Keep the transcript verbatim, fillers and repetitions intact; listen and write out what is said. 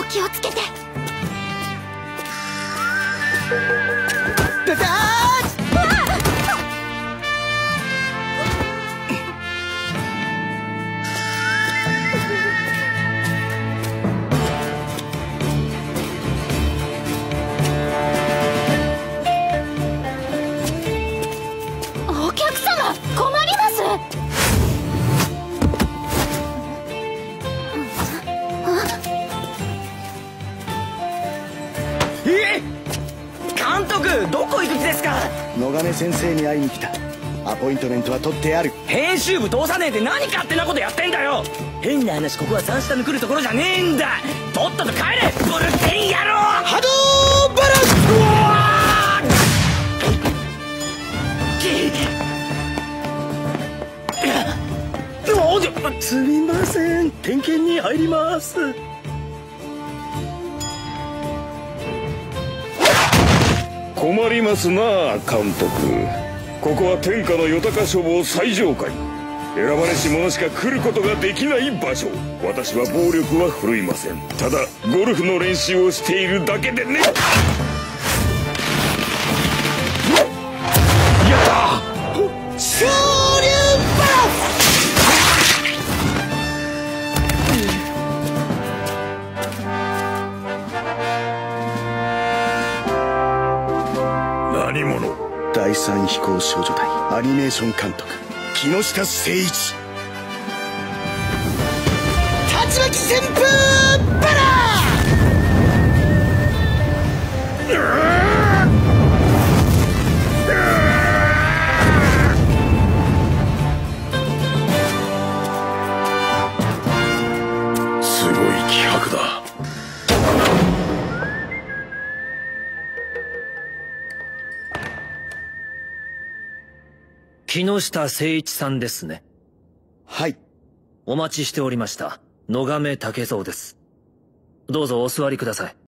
気をつけて。 だだお客様、困ります。 えっ、監督、どこ行く気ですか？ 野亀先生に会いに来た。アポイントメントは取ってある。 編集部通さねえで何勝手なことやってんだよ。変な話、ここは三下の来るところじゃねえんだ。とっとと帰れ、ブルッテン野郎。 波動バランス。 うわーすみません、点検に入ります。 困りますな監督。ここは天下の夜鷹書房最上階。選ばれし者しか来ることができない場所。私は暴力は振るいません。ただゴルフの練習をしているだけでね。やった昇竜バランス。 何者？ 第三飛行少女隊アニメーション監督木下誠一。立脇旋風バラすごい気迫だ。 木下誠一さんですね。 はい。 お待ちしておりました。野亀武蔵です。どうぞお座りください。